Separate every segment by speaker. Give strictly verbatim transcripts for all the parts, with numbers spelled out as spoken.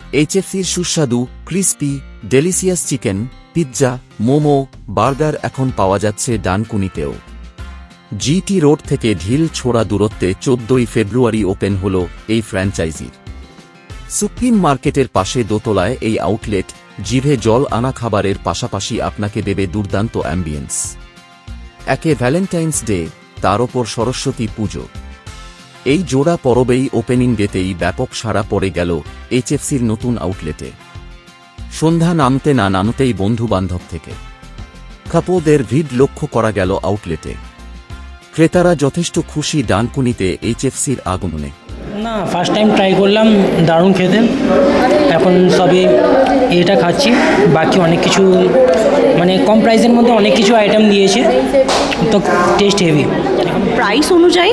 Speaker 1: এইচএফসির সুস্বাদু crispy delicious chicken, pizza, momo, burger এখন পাওয়া যাচ্ছে ডানকুনিতেও। জিটি রোড থেকে ঢিল ছোড়া দূরত্বে চোদ্দই ফেব্রুয়ারি ওপেন হল এই ফ্র্যাঞ্চাইজির। সুপ্রিম মার্কেটের পাশে দোতলায় এই আউটলেট জিভে জল আনা খাবারের পাশাপাশি আপনাকে দেবে দুর্দান্ত অ্যাম্বিয়েন্স। একে ভ্যালেন্টাইন্স ডে, তার ওপর সরস্বতী পুজো, এই জোড়া পরবেই ওপেনিং ডেতেই ব্যাপক সাড়া পড়ে গেল এইচএফসির নতুন আউটলেটে। সন্ধ্যা নামতে না নামতেই বন্ধুবান্ধব থেকে কাপলদের ভিড় লক্ষ্য করা গেল আউটলেটে। ক্রেতারা যথেষ্ট খুশি ডানকুনিতে এইচএফসির আগমনে।
Speaker 2: না, ফার্স্ট টাইম ট্রাই করলাম, দারুণ খেতে। এখন সবই এটা খাচ্ছি, বাকি অনেক কিছু মানে কম প্রাইসের মধ্যে অনেক কিছু আইটেম দিয়েছে, তো টেস্ট হেভি।
Speaker 3: প্রাইস অনুযায়ী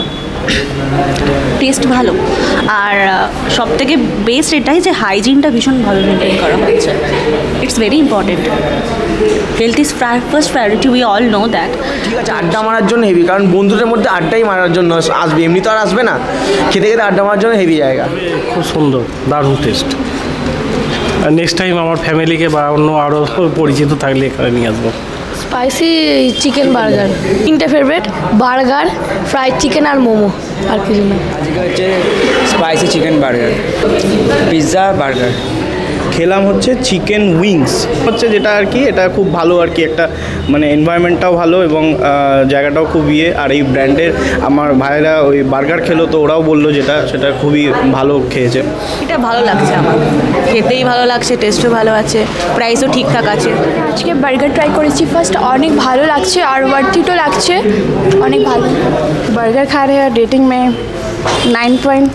Speaker 3: টেস্ট ভালো, আর সব থেকে বেস্ট এটাই যে হাইজিনটা ভীষণ ভালো মেনটেন করা হচ্ছে। It's very important. Health is first priority, we all know that.
Speaker 4: ঠিক আছে, আড্ডা মারার জন্য হেভি, কারণ বন্ধুদের মধ্যে আড্ডাই মারার জন্য আসবে, এমনি তো আর আসবে না। খেতে খেতে আড্ডা মারার জন্য হেভি জায়গা।
Speaker 5: খুব সুন্দর, দারুণ টেস্ট। নেক্সট টাইম আমার ফ্যামিলিকে বা অন্য আরও পরিচিত থাকলে এখানে নিয়ে আসবো।
Speaker 6: স্পাইসি চিকেন বার্গার তিনটে ফেভারিট, বার্গার, ফ্রাইড চিকেন আর মোমো, আর কিছু না।
Speaker 7: আজকে হচ্ছে spicy chicken burger, pizza, burger.
Speaker 4: খেলাম হচ্ছে চিকেন উইংস হচ্ছে, যেটা আর কি এটা খুব ভালো আর কি, একটা মানে এনভায়রনমেন্টটাও ভালো এবং জায়গাটাও খুব ইয়ে। আর এই ব্র্যান্ডের আমার ভাইরা ওই বার্গার খেলো, তো ওরাও বললো যেটা সেটা খুবই ভালো খেয়েছে।
Speaker 3: এটা ভালো লাগছে আমার, খেতেই ভালো লাগছে, টেস্টও ভালো আছে, প্রাইসও ঠিকঠাক আছে।
Speaker 6: আজকে বার্গার ট্রাই করেছি ফার্স্ট, অনেক ভালো লাগছে আর ওয়ার্থিটও লাগছে, অনেক ভালো। বার্গার खा रहे हैं, रेटिंग में নাইন পয়েন্ট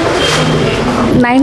Speaker 6: নাইন।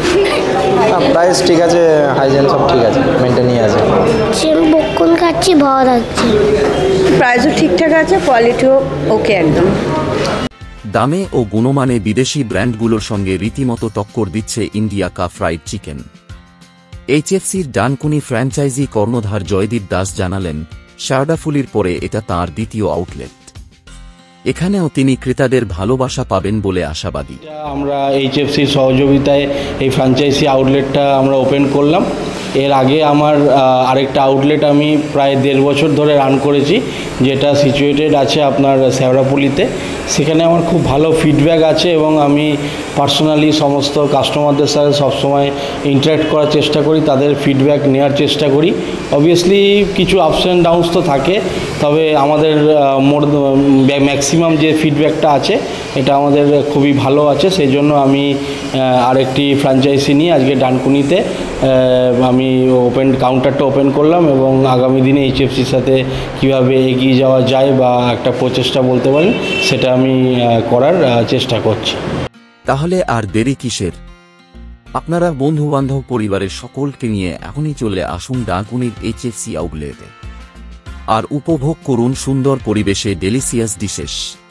Speaker 4: প্রাইস ঠিক আছে, হাইজেন সব ঠিক আছে, মেনটেনই আছে।
Speaker 8: চিকেন বকুন খাচ্ছি, ভালো লাগছে।
Speaker 3: প্রাইসও ঠিকঠাক আছে, কোয়ালিটিও ওকে একদম।
Speaker 1: দামে ও গুণমানে বিদেশি ব্র্যান্ডগুলোর সঙ্গে রীতিমতো টক্কর দিচ্ছে ইন্ডিয়া কা ফ্রাইড চিকেন। এইচএফসির ডানকুনি ফ্র্যাঞ্চাইজি কর্ণধার জয়দীপ দাস জানালেন, শারদাফুলির পরে এটা তাঁর দ্বিতীয় আউটলেট। এখানেও তিনি ক্রেতাদের ভালোবাসা পাবেন বলে আশাবাদী।
Speaker 5: আমরা এইচএফসির সহযোগিতায় এই ফ্র্যাঞ্চাইজি আউটলেটটা আমরা ওপেন করলাম। এর আগে আমার আরেকটা আউটলেট আমি প্রায় দেড় বছর ধরে রান করেছি, যেটা সিচুয়েটেড আছে আপনার শেওড়াফুলিতে। সেখানে আমার খুব ভালো ফিডব্যাক আছে এবং আমি পার্সোনালি সমস্ত কাস্টমারদের সাথে সবসময় ইন্টারাক্ট করার চেষ্টা করি, তাদের ফিডব্যাক নেওয়ার চেষ্টা করি। অবভিয়াসলি কিছু আপস অ্যান্ড ডাউনস তো থাকে, তবে আমাদের মোর ম্যাক্সিমাম যে ফিডব্যাকটা আছে এটা আমাদের খুবই ভালো আছে। সেই জন্য আমি আরেকটি ফ্র্যাঞ্চাইজি নিয়ে আজকে ডানকুনিতে আমি ওপেন কাউন্টারটা ওপেন করলাম এবং আগামী দিনে এইচএফসির সাথে কীভাবে এগিয়ে যাওয়া যায় বা একটা প্রচেষ্টা বলতে পারেন, সেটা আমি করার চেষ্টা করছি।
Speaker 1: তাহলে আর দেরি কিসের? আপনারা বন্ধুবান্ধব পরিবারের সকলকে নিয়ে এখনই চলে আসুন ডানকুনির এইচএফসি আউটলেটে আর উপভোগ করুন সুন্দর পরিবেশে ডেলিসিয়াস ডিশেস।